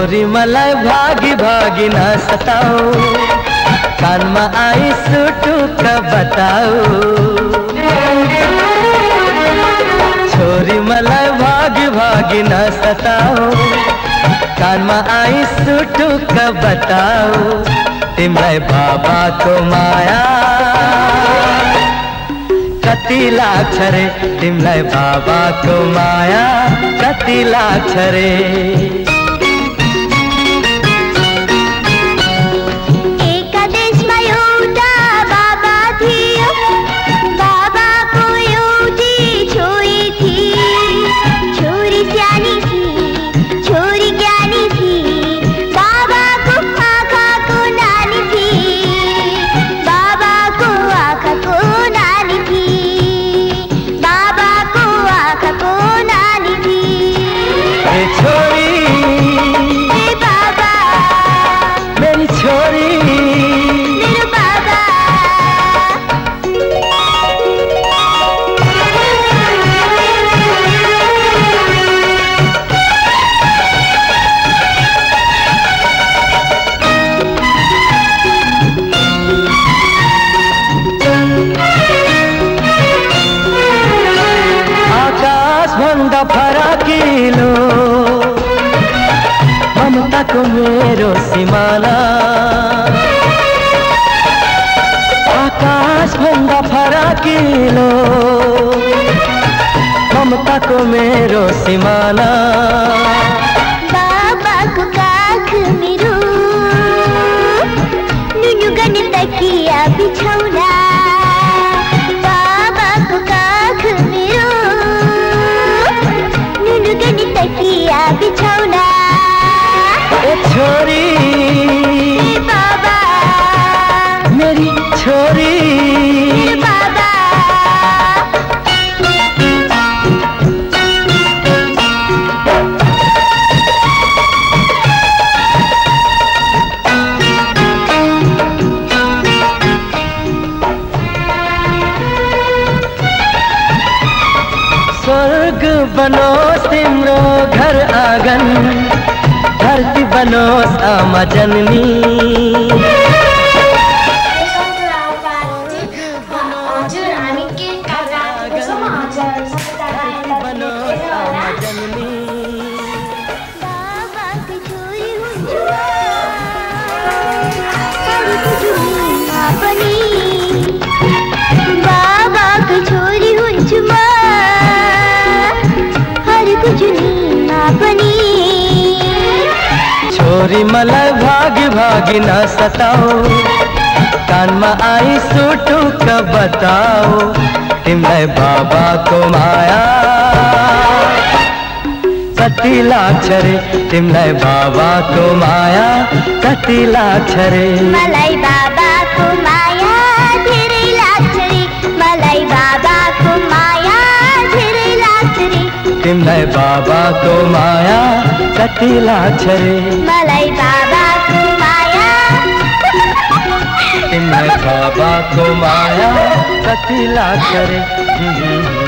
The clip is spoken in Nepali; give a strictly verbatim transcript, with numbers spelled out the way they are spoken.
छोरी मलाई भागी भागी न सताऊ, कानमा आई सुटुक बताऊ। छोरी मलाई भागी भागी न सताऊ, कानमा आई सुटुक बताऊ। तिमलाई बाबाको माया कति लाग्छ रे, तिमलाई बाबाको माया कति लाग्छ रे। भन्दा फराकिलो ममताको मेरो सिमाना, आकाश भन्दा फराकिलो ममताको मेरो सिमाना। बाबाको काख मेरो नुनु गर्ने तकिया बिछौना, बाबाको काख मेरो तकिया बिछौना। ए छोरी ए बाबा मेरी छोरी, ए बाबा स्वर्ग बनोस् तिम्रो घर आँगन, धरती बनोस् आमा जननी। हजुर हामी के बनोस् आमा जननी। बाबाको छोरी हुन्छु पनि, बाबाको छोरी हुन्छु म पनि। छोरी मलाई भागी भागी न सताऊ, कानमा आई सुटुक बताऊ। तिमलाई बाबाको माया कति लाग्छ रे, तिमलाई बाबाको माया कति लाग्छ रे। मलाई बाबाको माया धेरै लाग्छ रे, मलाई बाबाको माया धेरै लाग्छ रे। तिमलाई बाबाको माया कति लाग्छ रे, मलाई बाबाको माया। तिमलाई बाबाको माया कति लाग्छ रे।